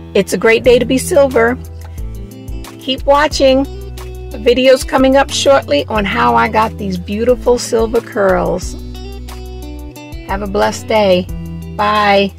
It's a great day to be silver. Keep watching. The video's coming up shortly on how I got these beautiful silver curls. Have a blessed day. Bye.